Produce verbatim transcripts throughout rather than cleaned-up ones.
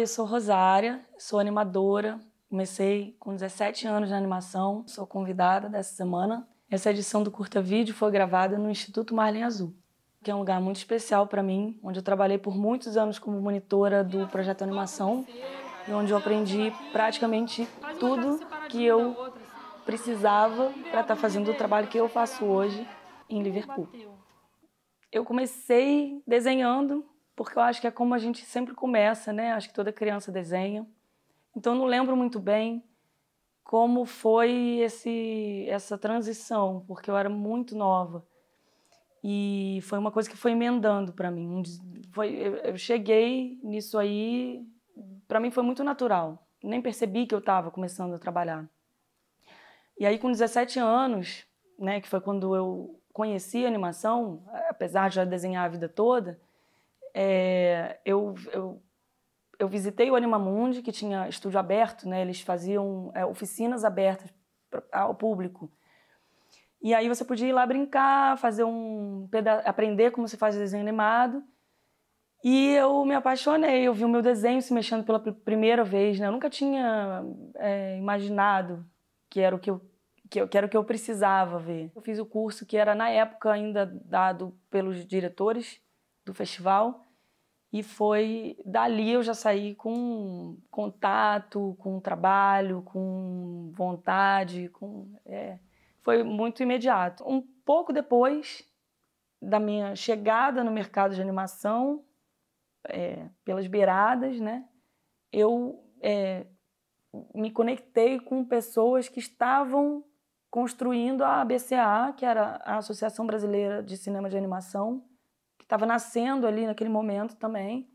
eu sou Rosária, sou animadora. Comecei com dezessete anos na animação, sou convidada dessa semana. Essa edição do curta vídeo foi gravada no Instituto Marlin Azul, que é um lugar muito especial para mim, onde eu trabalhei por muitos anos como monitora do projeto Animação e onde eu aprendi praticamente tudo que eu precisava para estar fazendo o trabalho que eu faço hoje em Liverpool. Eu comecei desenhando, porque eu acho que é como a gente sempre começa, né? Acho que toda criança desenha. Então, eu não lembro muito bem como foi esse, essa transição, porque eu era muito nova. E foi uma coisa que foi emendando para mim. Foi, eu, eu cheguei nisso aí, para mim foi muito natural. Nem percebi que eu estava começando a trabalhar. E aí, com dezessete anos, né, que foi quando eu conheci a animação, apesar de já desenhar a vida toda, é, eu... eu Eu visitei o Animamundi, que tinha estúdio aberto, né? Eles faziam é, oficinas abertas ao público. E aí você podia ir lá brincar, fazer um peda- aprender como se faz desenho animado. E eu me apaixonei, eu vi o meu desenho se mexendo pela primeira vez, né? Eu nunca tinha é, imaginado que era o que eu, que, eu, que era o que eu precisava ver. Eu fiz o curso que era, na época, ainda dado pelos diretores do festival. E foi dali eu já saí com contato, com trabalho, com vontade, com, é, foi muito imediato. Um pouco depois da minha chegada no mercado de animação, é, pelas beiradas, né, eu é, me conectei com pessoas que estavam construindo a A B C A, que era a Associação Brasileira de Cinema de Animação, que estava nascendo ali naquele momento também.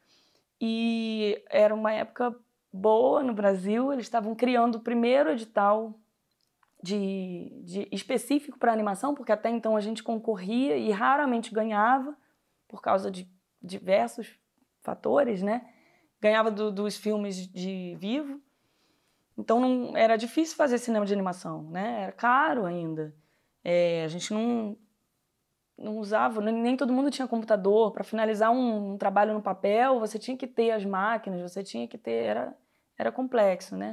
E era uma época boa no Brasil, eles estavam criando o primeiro edital de, de específico para animação, porque até então a gente concorria e raramente ganhava, por causa de diversos fatores, né? Ganhava do, dos filmes de vivo, então não, era difícil fazer cinema de animação, né? Era caro ainda. É, a gente não... não usava, nem todo mundo tinha computador. Para finalizar um, um trabalho no papel, você tinha que ter as máquinas, você tinha que ter... Era, era complexo, né?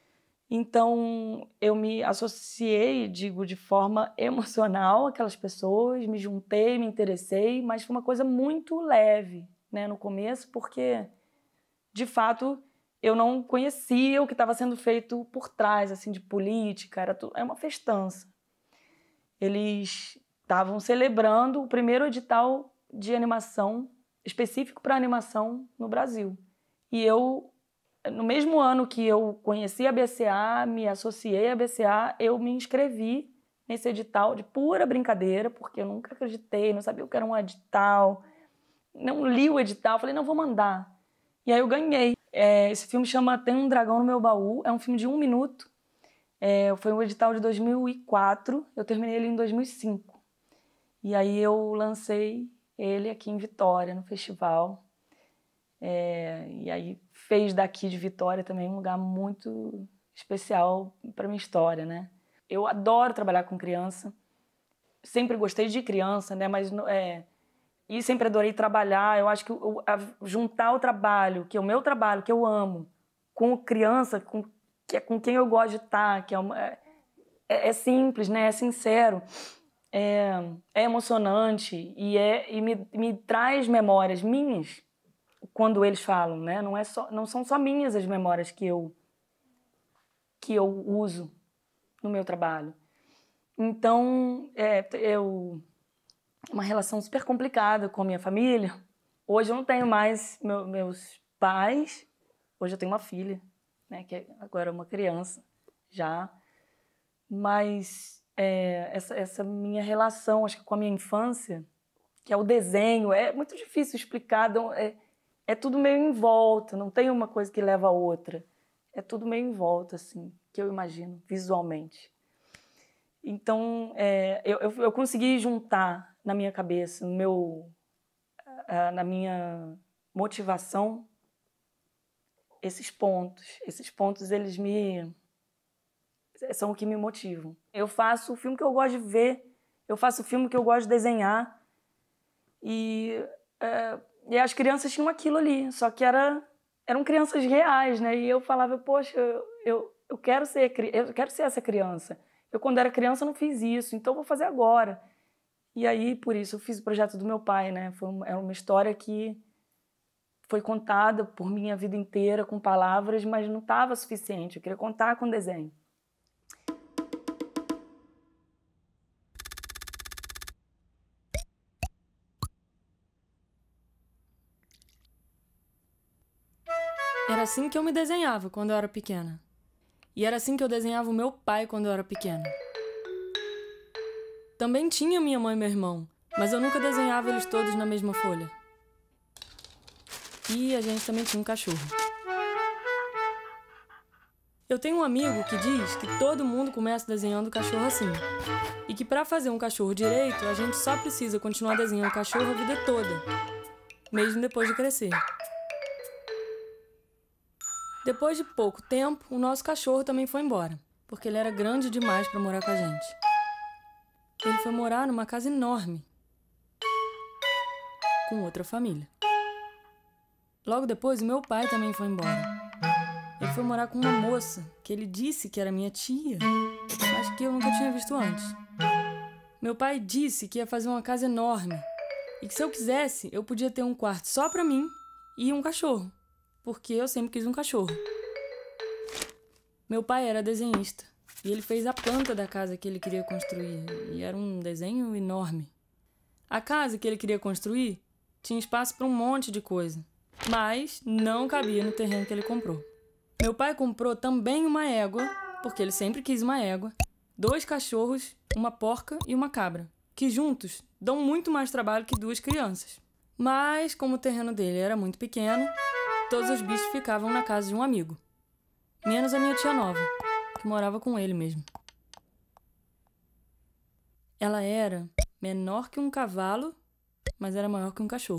Então, eu me associei, digo, de forma emocional àquelas pessoas, me juntei, me interessei, mas foi uma coisa muito leve, né, no começo, porque, de fato, eu não conhecia o que estava sendo feito por trás, assim, de política, era tudo, é uma festança. Eles estavam celebrando o primeiro edital de animação específico para animação no Brasil. E eu, no mesmo ano que eu conheci a B C A, me associei à B C A, eu me inscrevi nesse edital de pura brincadeira, porque eu nunca acreditei, não sabia o que era um edital, não li o edital, falei, não, vou mandar. E aí eu ganhei. É, esse filme chama Tem um Dragão no Meu Baú, é um filme de um minuto. É, foi um edital de dois mil e quatro, eu terminei ele em dois mil e cinco. E aí eu lancei ele aqui em Vitória, no festival. É, e aí fez daqui de Vitória também um lugar muito especial para minha história, né? Eu adoro trabalhar com criança, sempre gostei de criança, né? Mas é, e sempre adorei trabalhar. Eu acho que o, a, juntar o trabalho, que é o meu trabalho, que eu amo, com criança, com que é com quem eu gosto de estar, que é, uma, é, é simples, né? É sincero, é, é emocionante e, é, e me, me traz memórias minhas quando eles falam, né? Não, é só, não são só minhas as memórias que eu, que eu uso no meu trabalho. Então, é, eu... uma relação super complicada com a minha família. Hoje eu não tenho mais meu, meus pais, hoje eu tenho uma filha, né? Que agora é uma criança já, mas é, essa, essa minha relação, acho que com a minha infância, que é o desenho, é muito difícil explicar, é, é tudo meio em volta, não tem uma coisa que leva a outra, é tudo meio em volta, assim, que eu imagino, visualmente. Então, é, eu, eu, eu consegui juntar na minha cabeça, no meu, na minha motivação, esses pontos, esses pontos, eles me... são o que me motivam. Eu faço o filme que eu gosto de ver, eu faço o filme que eu gosto de desenhar e, é, e as crianças tinham aquilo ali, só que era eram crianças reais, né? E eu falava, poxa, eu, eu, quero ser, eu quero ser essa criança. Eu, quando era criança, não fiz isso, então vou fazer agora. E aí, por isso, eu fiz o projeto do meu pai, né? Foi uma, é uma história que foi contada por minha vida inteira com palavras, mas não estava suficiente. Eu queria contar com desenho. Era assim que eu me desenhava quando eu era pequena. E era assim que eu desenhava o meu pai quando eu era pequena. Também tinha minha mãe e meu irmão, mas eu nunca desenhava eles todos na mesma folha. E a gente também tinha um cachorro. Eu tenho um amigo que diz que todo mundo começa desenhando o cachorro assim. E que para fazer um cachorro direito, a gente só precisa continuar desenhando o cachorro a vida toda, mesmo depois de crescer. Depois de pouco tempo, o nosso cachorro também foi embora, porque ele era grande demais para morar com a gente. Ele foi morar numa casa enorme, com outra família. Logo depois, o meu pai também foi embora. Ele foi morar com uma moça, que ele disse que era minha tia, mas que eu nunca tinha visto antes. Meu pai disse que ia fazer uma casa enorme, e que se eu quisesse, eu podia ter um quarto só para mim e um cachorro, porque eu sempre quis um cachorro. Meu pai era desenhista, e ele fez a planta da casa que ele queria construir, e era um desenho enorme. A casa que ele queria construir tinha espaço para um monte de coisa, mas não cabia no terreno que ele comprou. Meu pai comprou também uma égua, porque ele sempre quis uma égua, dois cachorros, uma porca e uma cabra, que juntos dão muito mais trabalho que duas crianças. Mas, como o terreno dele era muito pequeno, todos os bichos ficavam na casa de um amigo. Menos a minha tia nova, que morava com ele mesmo. Ela era menor que um cavalo, mas era maior que um cachorro.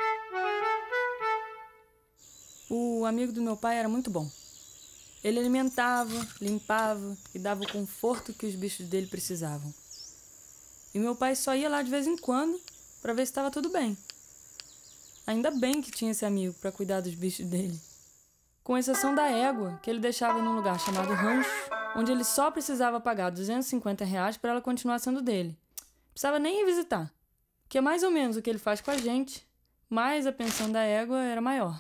O amigo do meu pai era muito bom. Ele alimentava, limpava e dava o conforto que os bichos dele precisavam. E meu pai só ia lá de vez em quando para ver se estava tudo bem. Ainda bem que tinha esse amigo para cuidar dos bichos dele. Com exceção da égua, que ele deixava num lugar chamado rancho, onde ele só precisava pagar duzentos e cinquenta reais para ela continuar sendo dele. Precisava nem ir visitar, que é mais ou menos o que ele faz com a gente, mas a pensão da égua era maior.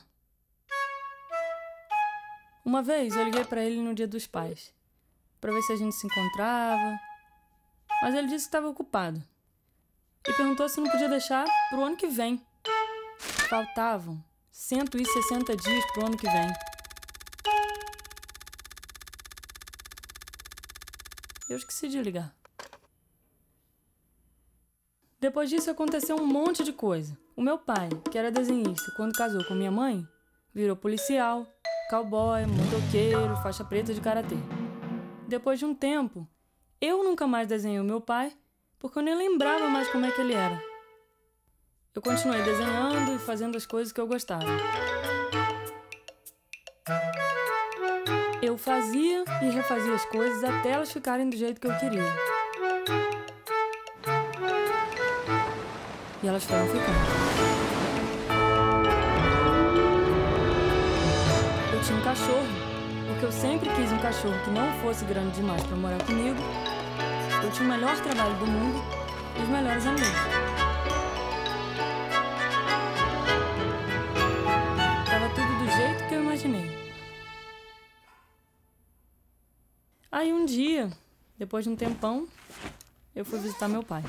Uma vez eu liguei para ele no Dia dos Pais, para ver se a gente se encontrava, mas ele disse que estava ocupado e perguntou se não podia deixar para o ano que vem. Faltavam cento e sessenta dias para o ano que vem. Eu esqueci de ligar. Depois disso aconteceu um monte de coisa. O meu pai, que era desenhista, quando casou com minha mãe, virou policial, cowboy, motoqueiro, faixa preta de karatê. Depois de um tempo, eu nunca mais desenhei o meu pai, porque eu nem lembrava mais como é que ele era. Eu continuei desenhando e fazendo as coisas que eu gostava. Eu fazia e refazia as coisas até elas ficarem do jeito que eu queria. E elas foram ficando. Eu tinha um cachorro, porque eu sempre quis um cachorro que não fosse grande demais para morar comigo. Eu tinha o melhor trabalho do mundo e os melhores amigos. Tava tudo do jeito que eu imaginei. Aí um dia, depois de um tempão, eu fui visitar meu pai.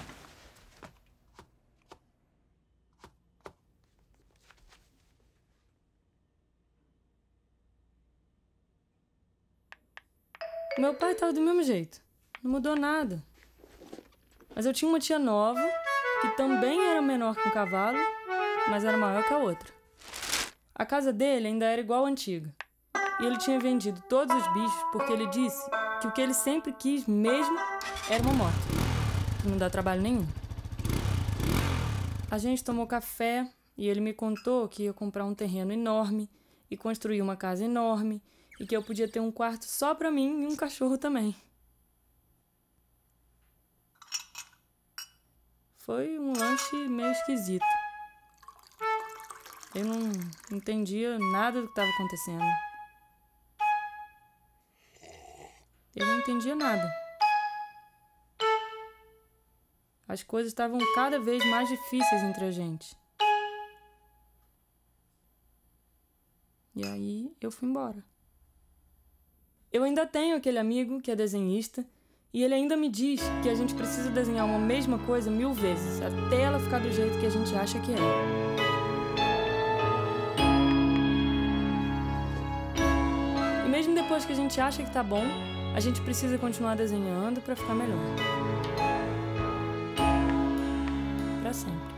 Meu pai estava do mesmo jeito, não mudou nada. Mas eu tinha uma tia nova, que também era menor que um cavalo, mas era maior que a outra. A casa dele ainda era igual à antiga, e ele tinha vendido todos os bichos porque ele disse que o que ele sempre quis mesmo era uma moto, que não dá trabalho nenhum. A gente tomou café e ele me contou que ia comprar um terreno enorme e construir uma casa enorme e que eu podia ter um quarto só pra mim e um cachorro também. Foi um lanche meio esquisito. Eu não entendia nada do que estava acontecendo. Eu não entendia nada. As coisas estavam cada vez mais difíceis entre a gente. E aí eu fui embora. Eu ainda tenho aquele amigo que é desenhista e ele ainda me diz que a gente precisa desenhar uma mesma coisa mil vezes, até ela ficar do jeito que a gente acha que é. E mesmo depois que a gente acha que tá bom, a gente precisa continuar desenhando para ficar melhor. Para sempre.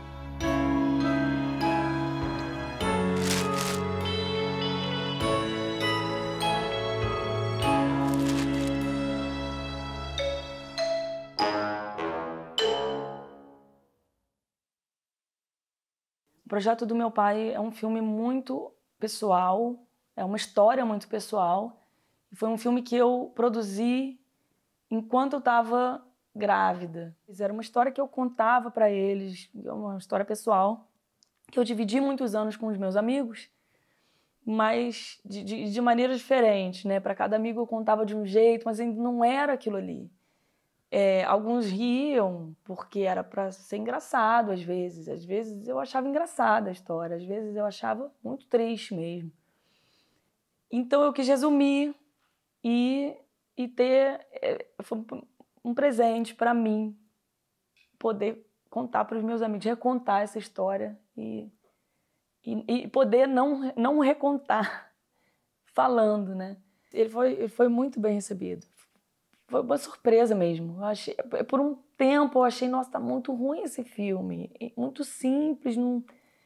O Projeto do Meu Pai é um filme muito pessoal, é uma história muito pessoal. Foi um filme que eu produzi enquanto eu estava grávida. Era uma história que eu contava para eles, uma história pessoal, que eu dividi muitos anos com os meus amigos, mas de, de, de maneiras diferentes, né? Para cada amigo eu contava de um jeito, mas ainda não era aquilo ali. É, alguns riam porque era para ser engraçado às vezes. Às vezes eu achava engraçada a história, às vezes eu achava muito triste mesmo. Então eu quis resumir e, e ter é, foi um presente para mim poder contar para os meus amigos, recontar essa história e, e, e poder não, não recontar falando, né? Ele foi, ele foi muito bem recebido. Foi uma surpresa mesmo. Eu achei, por um tempo eu achei, nossa, tá muito ruim esse filme. Muito simples. Não...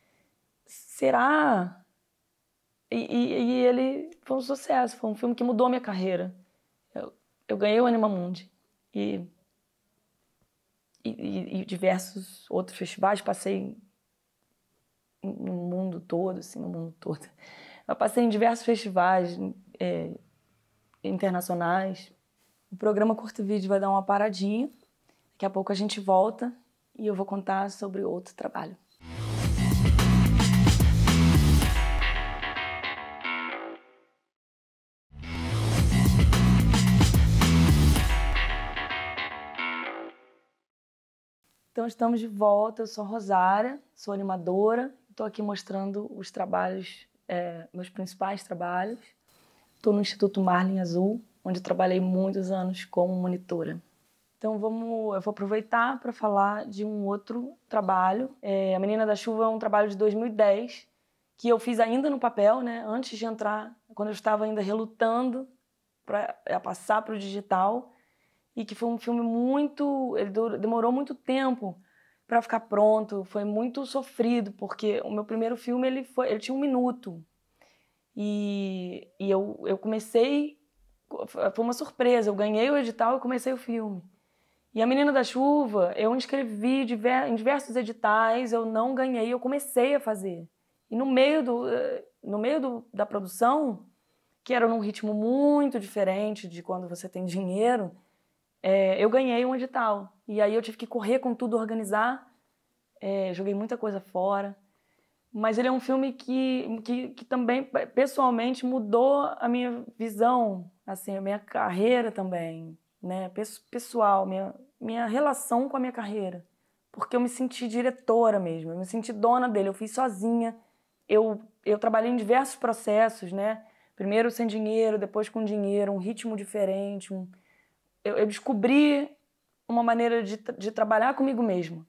Será? E, e, e ele foi um sucesso. Foi um filme que mudou a minha carreira. Eu, eu ganhei o Animamundi. E, e, e diversos outros festivais. Passei no mundo todo, assim, no mundo todo. Eu passei em diversos festivais é, internacionais. O programa Curto Vídeo vai dar uma paradinha. Daqui a pouco a gente volta e eu vou contar sobre outro trabalho. Então estamos de volta, eu sou Rosária, sou animadora, estou aqui mostrando os trabalhos, é, meus principais trabalhos. Estou no Instituto Marlin Azul, onde trabalhei muitos anos como monitora. Então vamos, eu vou aproveitar para falar de um outro trabalho. É, A Menina da Chuva é um trabalho de dois mil e dez, que eu fiz ainda no papel, né, antes de entrar, quando eu estava ainda relutando para passar para o digital, e que foi um filme muito... ele demorou muito tempo para ficar pronto, foi muito sofrido, porque o meu primeiro filme ele foi, ele tinha um minuto. E, e eu, eu comecei... foi uma surpresa, eu ganhei o edital e comecei o filme. E A Menina da Chuva, eu inscrevi em diversos editais, eu não ganhei, eu comecei a fazer. E no meio, do, no meio do, da produção, que era num ritmo muito diferente de quando você tem dinheiro, é, eu ganhei um edital. E aí eu tive que correr com tudo, organizar, é, joguei muita coisa fora. Mas ele é um filme que, que, que também, pessoalmente, mudou a minha visão, assim, a minha carreira também, né? Pessoal, minha, minha relação com a minha carreira. Porque eu me senti diretora mesmo, eu me senti dona dele, eu fiz sozinha. Eu, eu trabalhei em diversos processos, né? Primeiro sem dinheiro, depois com dinheiro, um ritmo diferente. Um... Eu, eu descobri uma maneira de, de trabalhar comigo mesma.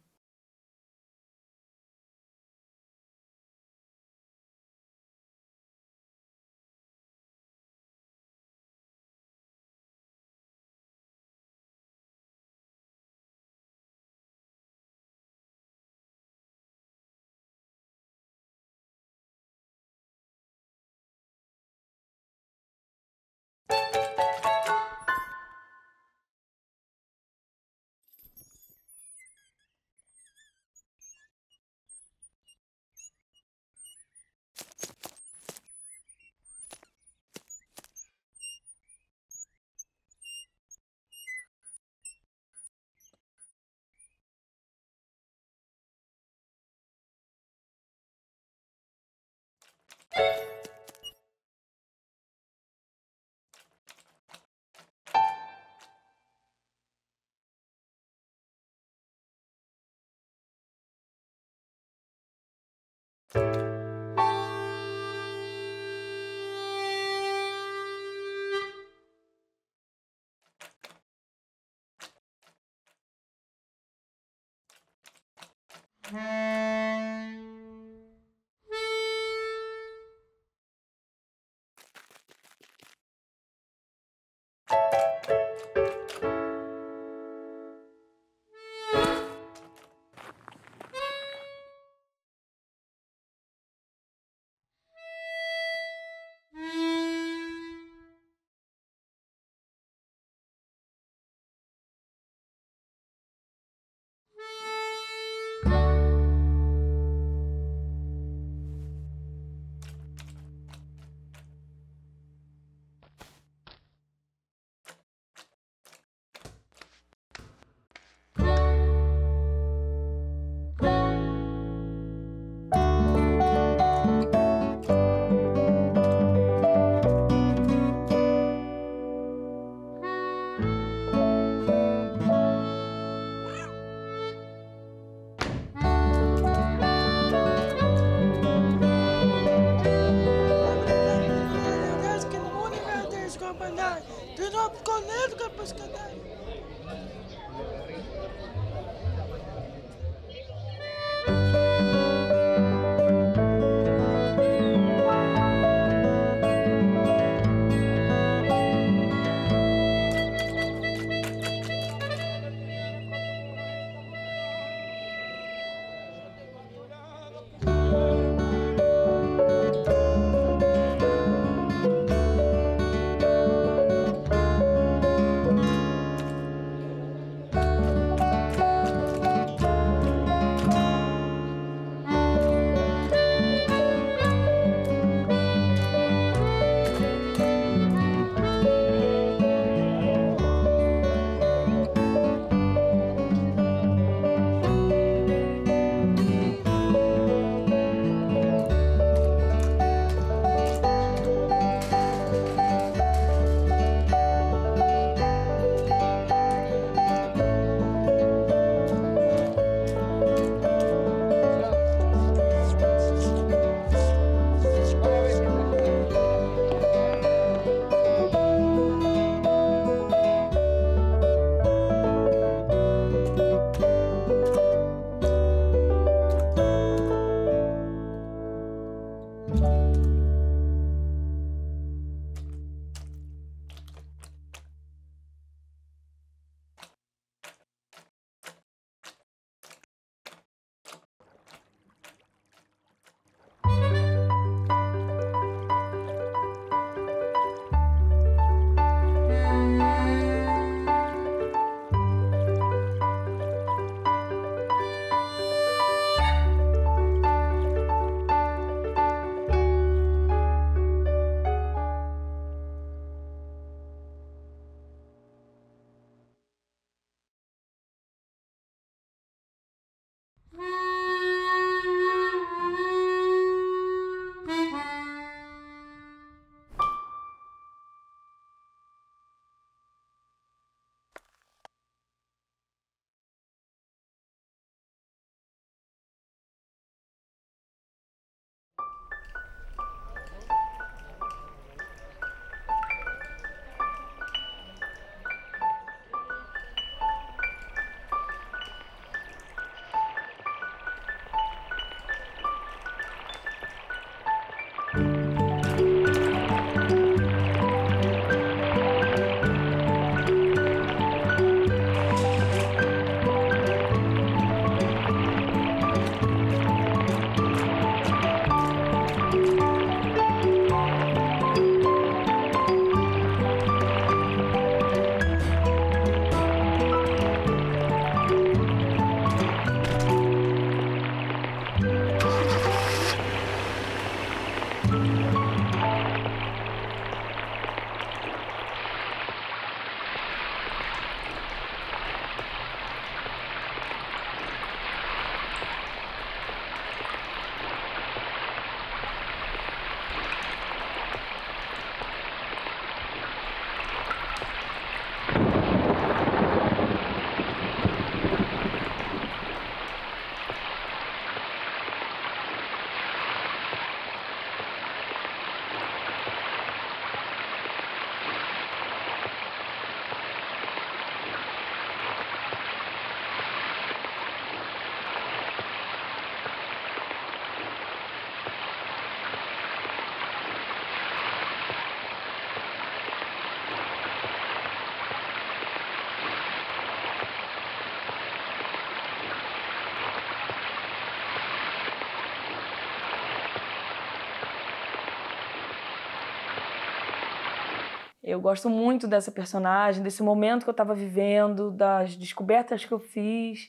eu gosto muito dessa personagem, desse momento que eu estava vivendo, das descobertas que eu fiz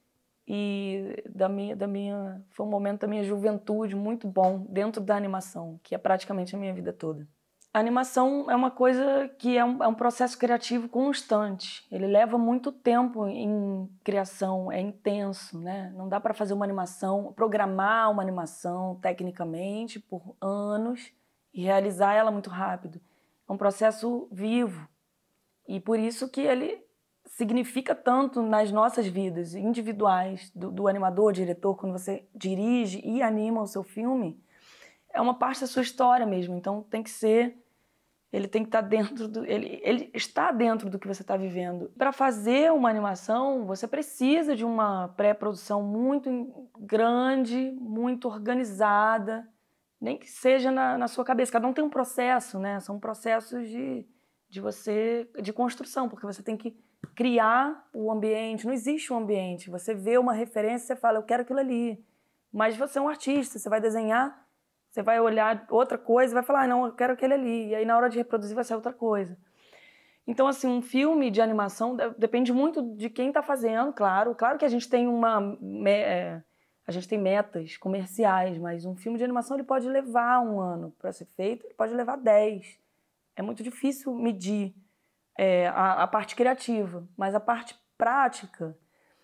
e da minha, da minha, foi um momento da minha juventude muito bom dentro da animação, que é praticamente a minha vida toda. A animação é uma coisa que é um, é um processo criativo constante. Ele leva muito tempo em criação, é intenso, né? Não dá para fazer uma animação, programar uma animação tecnicamente por anos e realizar ela muito rápido. É um processo vivo e por isso que ele significa tanto nas nossas vidas individuais do, do animador, diretor, quando você dirige e anima o seu filme, é uma parte da sua história mesmo. Então tem que ser Ele tem que estar dentro do, ele, ele está dentro do que você está vivendo. Para fazer uma animação, você precisa de uma pré-produção muito grande, muito organizada, nem que seja na, na sua cabeça. Cada um tem um processo, né? São processos de, de você, de construção, porque você tem que criar o ambiente. Não existe um ambiente. Você vê uma referência, você fala, eu quero aquilo ali. Mas você é um artista, você vai desenhar. Você vai olhar outra coisa e vai falar, ah, não, eu quero aquele ali. E aí, na hora de reproduzir, vai ser outra coisa. Então, assim, um filme de animação depende muito de quem está fazendo, claro. Claro que a gente tem uma... É, a gente tem metas comerciais, mas um filme de animação ele pode levar um ano para ser feito, ele pode levar dez. É muito difícil medir é, a, a parte criativa, mas a parte prática,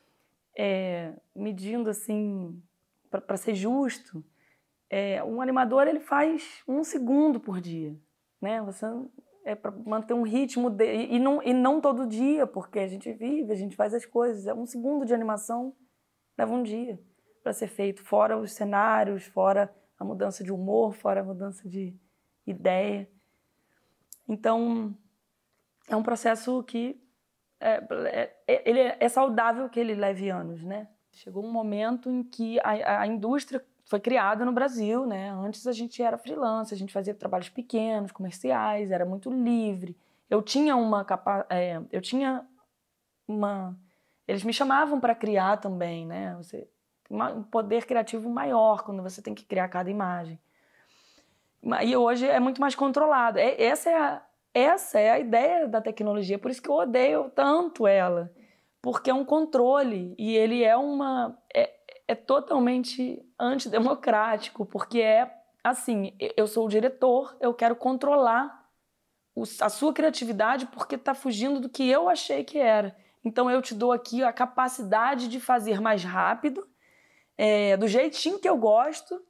é, medindo, assim, para ser justo... É, um animador ele faz um segundo por dia, né? Você é para manter um ritmo de, e, não, e não todo dia, porque a gente vive, a gente faz as coisas. É um segundo de animação leva um dia para ser feito, fora os cenários, fora a mudança de humor, fora a mudança de ideia. Então é um processo que é, é, ele é, é saudável que ele leve anos, né? Chegou um momento em que a, a indústria foi criada no Brasil, né? Antes a gente era freelancer, a gente fazia trabalhos pequenos, comerciais, era muito livre. Eu tinha uma capa... É, eu tinha uma... Eles me chamavam para criar também, né? Você tem um poder criativo maior quando você tem que criar cada imagem. E hoje é muito mais controlado. É, essa, é a, essa é a ideia da tecnologia, por isso que eu odeio tanto ela. Porque é um controle e ele é uma... É, é totalmente antidemocrático, porque é assim, eu sou o diretor, eu quero controlar o, a sua criatividade porque está fugindo do que eu achei que era. Então eu te dou aqui a capacidade de fazer mais rápido, é, do jeitinho que eu gosto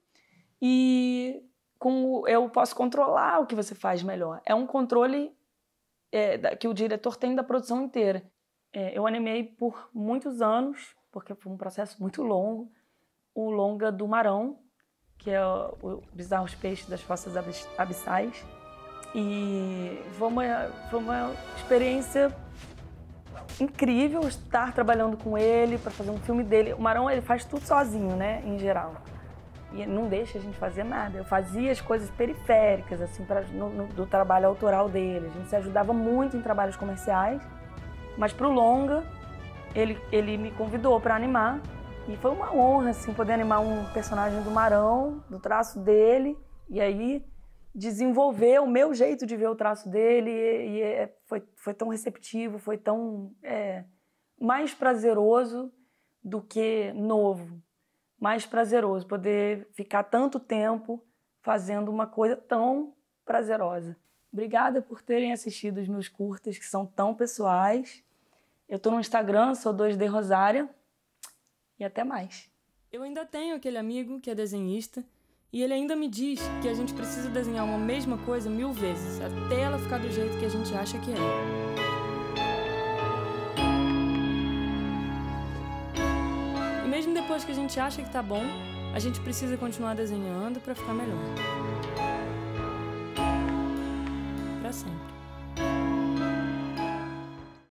e com, eu posso controlar o que você faz melhor. É um controle é, que o diretor tem da produção inteira. É, eu animei por muitos anos, porque foi um processo muito longo, o longa do Marão, que é o Bizarros Peixes das Fossas Abissais. E foi uma, foi uma experiência incrível estar trabalhando com ele para fazer um filme dele. O Marão ele faz tudo sozinho, né, em geral. E não deixa a gente fazer nada. Eu fazia as coisas periféricas, assim, pra, no, no, do trabalho autoral dele. A gente se ajudava muito em trabalhos comerciais, mas pro longa ele, ele me convidou para animar. E foi uma honra, assim, poder animar um personagem do Marão, do traço dele, e aí desenvolver o meu jeito de ver o traço dele, e, e foi, foi tão receptivo, foi tão é, mais prazeroso do que novo, mais prazeroso poder ficar tanto tempo fazendo uma coisa tão prazerosa. Obrigada por terem assistido os meus curtas, que são tão pessoais. Eu estou no Instagram, sou dois D Rosária, e até mais. Eu ainda tenho aquele amigo que é desenhista e ele ainda me diz que a gente precisa desenhar uma mesma coisa mil vezes, até ela ficar do jeito que a gente acha que é. E mesmo depois que a gente acha que tá bom, a gente precisa continuar desenhando para ficar melhor. Pra sempre.